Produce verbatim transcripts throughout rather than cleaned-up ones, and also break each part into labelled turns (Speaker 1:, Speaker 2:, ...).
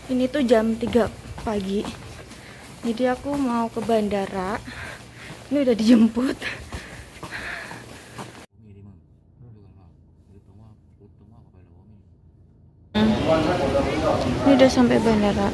Speaker 1: Ini tuh jam tiga pagi. Jadi aku mau ke bandara. Ini udah dijemput. Ini udah sampai bandara.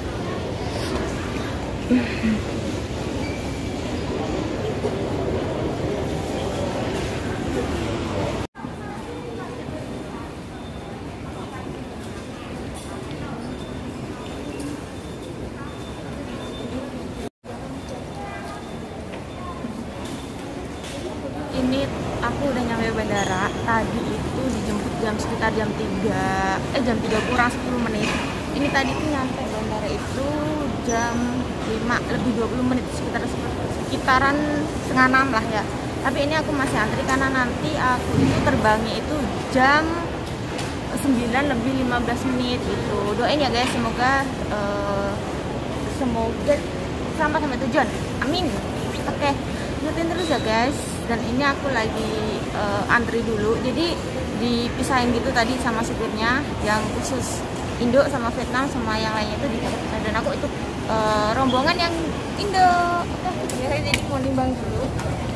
Speaker 1: Ini aku udah nyampe bandara. Tadi itu dijemput jam sekitar jam tiga. Eh jam tiga kurang sepuluh menit. Ini tadi tuh nyampe bandara itu jam lima lebih dua puluh menit, sekitar sekitaran setengah enam lah ya. Tapi ini aku masih antri karena nanti aku itu terbangnya itu jam sembilan lebih lima belas menit itu. Doain ya guys, semoga uh, semoga sampai sampai tujuan. Amin. Oke, ikutin terus ya guys. Dan ini aku lagi uh, antri dulu, jadi dipisahin gitu tadi sama supirnya, yang khusus Indo sama Vietnam sama yang lainnya itu dipisah. Dan aku itu uh, rombongan yang Indo. Oke, ya, jadi mau nimbang dulu.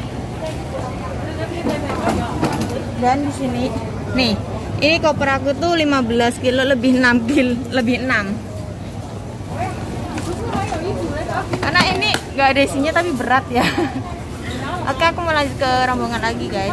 Speaker 1: Dan di sini nih, ini koper aku tuh lima belas kilo lebih enam kilo lebih enam. Karena ini nggak ada isinya tapi berat ya. Oke, aku mau lanjut ke rombongan lagi guys.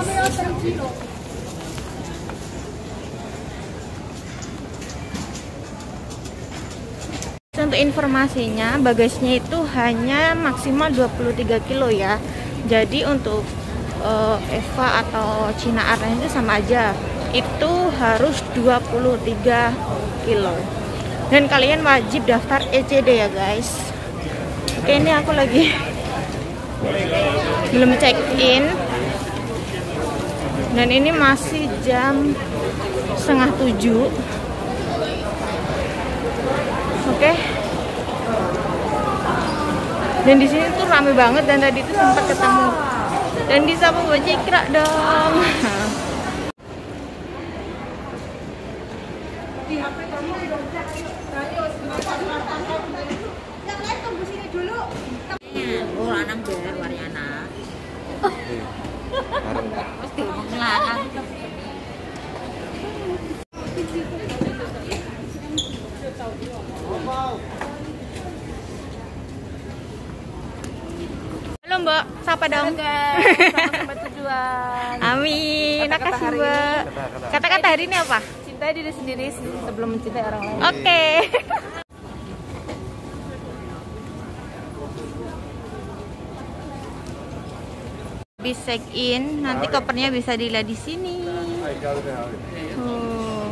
Speaker 1: Untuk informasinya, bagasinya itu hanya maksimal dua puluh tiga kilo ya. Jadi untuk uh, Eva atau Cina Airlines itu sama aja. Itu harus dua puluh tiga kilo. Dan kalian wajib daftar E C D ya guys. Oke, ini aku lagi belum check in. Dan ini masih jam setengah tujuh. Oke. Dan di sini tuh rame banget, dan tadi tuh sempat ketemu dan disapa Mbak Cikra dong.
Speaker 2: Oh, lanang ber Wariana. Pasti ngomong lanang.
Speaker 1: Halo Mbak, sapa dong.
Speaker 2: Sampai tujuan.
Speaker 1: Amin.
Speaker 2: Kata-kata
Speaker 1: Makasih
Speaker 2: hari
Speaker 1: Mbak.
Speaker 2: ini.
Speaker 1: Kata-kata hari ini apa?
Speaker 2: Cintai diri sendiri sebelum mencintai orang lain.
Speaker 1: Oke. Habis check in, nanti kopernya bisa dilihat di sini. Tuh.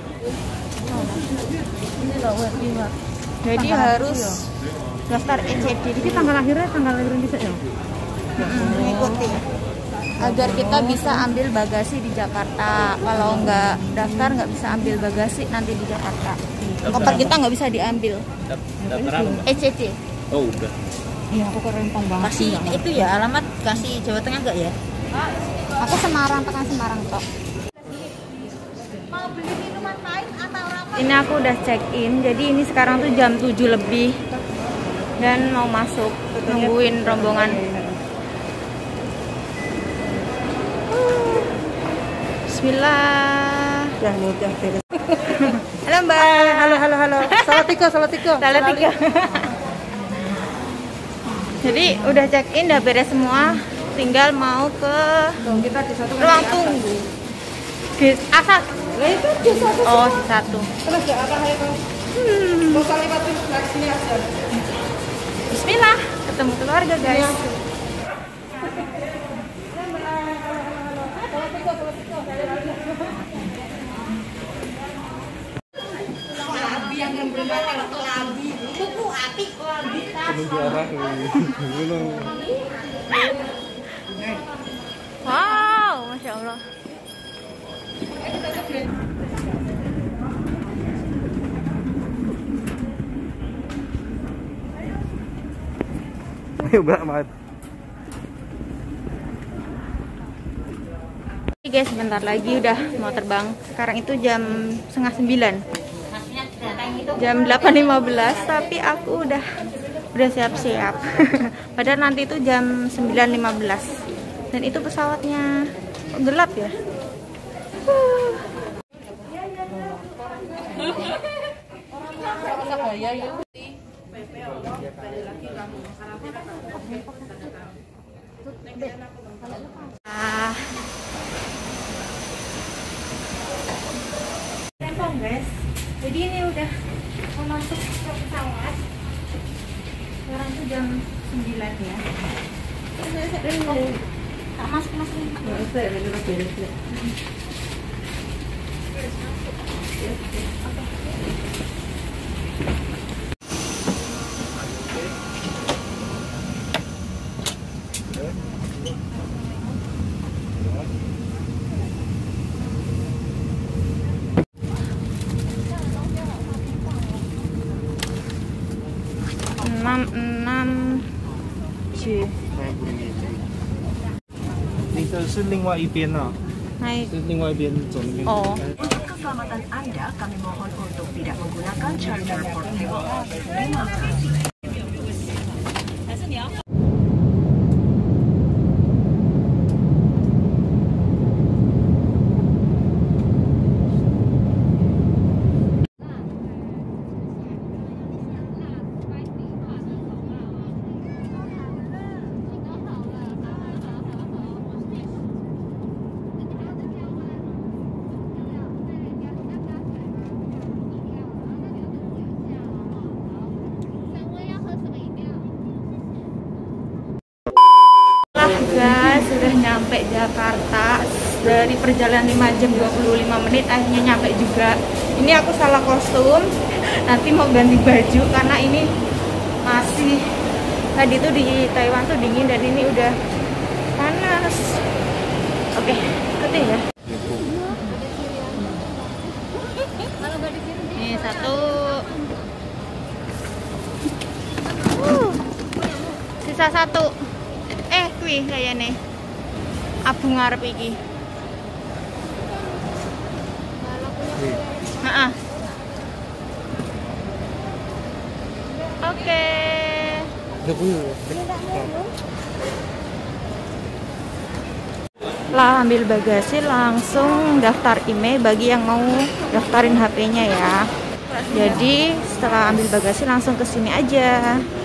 Speaker 1: Jadi harus daftar E C D.
Speaker 2: Jadi tanggal akhirnya tanggal lahir bisa ya?
Speaker 1: Mengikuti agar kita bisa ambil bagasi di Jakarta. Kalau nggak daftar nggak bisa ambil bagasi nanti di Jakarta. Koper kita nggak bisa diambil.
Speaker 3: Daftar apa?
Speaker 1: E C D.
Speaker 3: Oh udah.
Speaker 2: Iya, aku kerempong banget.
Speaker 1: Kasih itu ya alamat, kasih Jawa Tengah nggak ya? Aku Semarang, tekan Semarang kok. Mau beli minuman lain atau apa? Ini aku udah check in, jadi ini sekarang tuh jam tujuh lebih dan mau masuk, nungguin rombongan. Bismillah.
Speaker 2: Ya, nih udah beres.
Speaker 1: Halo Mbak.
Speaker 2: Halo, halo, halo. Salah tiga, salah tiga.
Speaker 1: Salah tiga. Jadi udah check in, udah beres semua. Tinggal mau ke
Speaker 2: Dong, kita di satu
Speaker 1: ruang tunggu. Di asal.
Speaker 2: Lah itu di satu.
Speaker 1: Oh, satu.
Speaker 2: Terus ya arah itu. Hmm. Mau kali batu sini aja.
Speaker 1: Bismillah, ketemu keluarga guys.
Speaker 2: Yang belum matang kelabi. Buku api kelabi.
Speaker 1: Wow, masya Allah.
Speaker 3: Mbak Mat.
Speaker 1: Oke guys, sebentar lagi udah mau terbang. Sekarang itu jam setengah sembilan. jam delapan lima belas, tapi aku udah udah siap-siap. Padahal nanti itu jam sembilan lima belas. Dan itu pesawatnya gelap ya. Uh. Ah. Tempong guys. Jadi ini udah mau masuk ke pesawat. Sekarang tuh jam sembilan ya. Tak masuk masuk. enam enam J。
Speaker 3: 那个是另外一边啊，
Speaker 1: naik
Speaker 3: 是另外一边走那边。
Speaker 1: oh
Speaker 4: Untuk keselamatan Anda, kami mohon untuk tidak menggunakan charger portable. Terima kasih.
Speaker 1: guys, sudah nyampe Jakarta. Dari perjalanan lima jam dua puluh lima menit akhirnya nyampe juga. Ini aku salah kostum, nanti mau ganti baju karena ini masih tadi tuh di Taiwan tuh dingin dan ini udah panas. Oke, ikutin ya. Ini satu. Uh, sisa satu. Eh, kuwi kayaknya abung ngarep iki. Heeh. Oke. Lah ambil bagasi langsung daftar email bagi yang mau daftarin H P-nya ya. Jadi setelah ambil bagasi langsung ke sini aja.